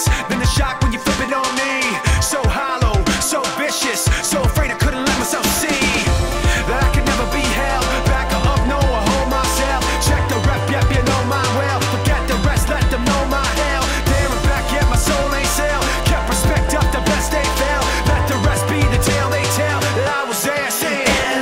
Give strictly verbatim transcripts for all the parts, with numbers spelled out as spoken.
vicious than the shock when you flip it on me. So hollow, so vicious, so afraid I couldn't let myself see that I could never be held back or up, no, I hold myself. Check the rep, yep, you know my well. Forget the rest, let them know my hell. There and back, yet my soul ain't sell. Kept respect up, the best they fail. Let the rest be the tale they tell that I was there saying.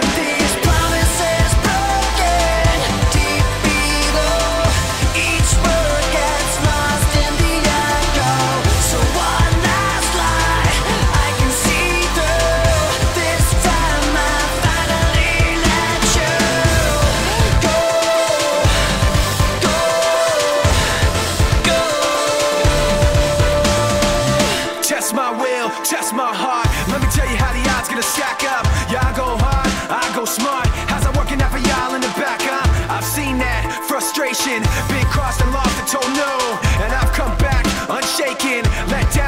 Test my will, test my heart. Let me tell you how the odds gonna stack up. Yeah, I go hard, I go smart. How's that working out for y'all in the back, huh? I've seen that frustration, been crossed and lost and told no, and I've come back unshaken, let down.